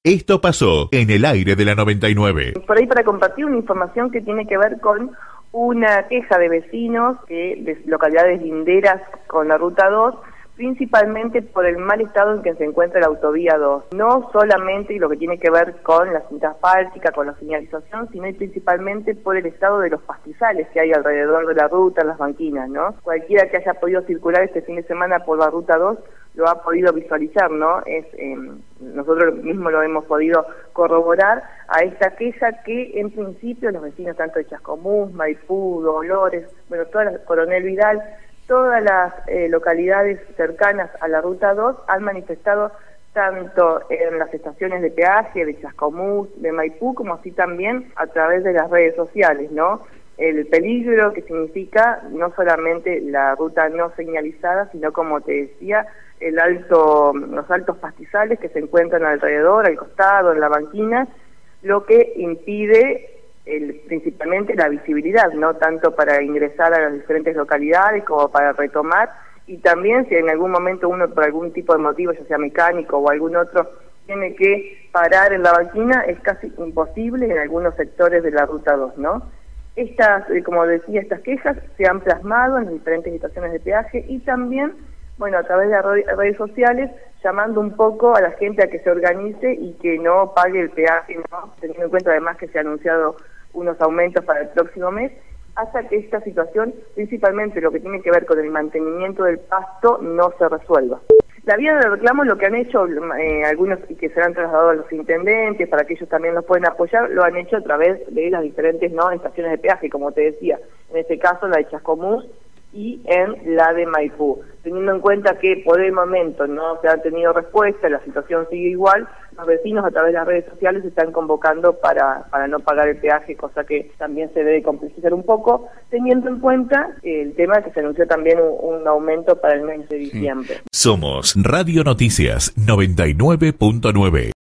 Esto pasó en el aire de la 99. Por ahí para compartir una información que tiene que ver con una queja de vecinos de localidades linderas con la Ruta 2, principalmente por el mal estado en que se encuentra la Autovía 2. No solamente lo que tiene que ver con la cinta asfáltica, con la señalización, sino y principalmente por el estado de los pastizales que hay alrededor de la ruta, en las banquinas, ¿no? Cualquiera que haya podido circular este fin de semana por la Ruta 2 lo ha podido visualizar, ¿no? Nosotros mismos lo hemos podido corroborar a esta queja que en principio los vecinos tanto de Chascomús, Maipú, Dolores, bueno, toda la Coronel Vidal, todas las localidades cercanas a la Ruta 2 han manifestado tanto en las estaciones de peaje de Chascomús, de Maipú, como así también a través de las redes sociales, ¿no? El peligro que significa no solamente la ruta no señalizada, sino como te decía, los altos pastizales que se encuentran alrededor, al costado, en la banquina, lo que impide principalmente la visibilidad, no tanto para ingresar a las diferentes localidades como para retomar, y también si en algún momento uno por algún tipo de motivo, ya sea mecánico o algún otro, tiene que parar en la banquina, es casi imposible en algunos sectores de la Ruta 2, ¿no? Estas, como decía, estas quejas se han plasmado en las diferentes estaciones de peaje y también, bueno, a través de las redes sociales, llamando un poco a la gente a que se organice y que no pague el peaje, ¿no? Teniendo en cuenta además que se han anunciado unos aumentos para el próximo mes, hasta que esta situación, principalmente lo que tiene que ver con el mantenimiento del pasto, no se resuelva. La vía de reclamo, lo que han hecho algunos y que se han trasladado a los intendentes para que ellos también los puedan apoyar, lo han hecho a través de las diferentes estaciones de peaje, como te decía, en este caso la de Chascomús y en la de Maipú. Teniendo en cuenta que por el momento no se han tenido respuesta, la situación sigue igual, los vecinos a través de las redes sociales se están convocando para no pagar el peaje, cosa que también se debe complejizar un poco, teniendo en cuenta el tema que se anunció también un aumento para el mes de diciembre. Somos Radio Noticias 99.9.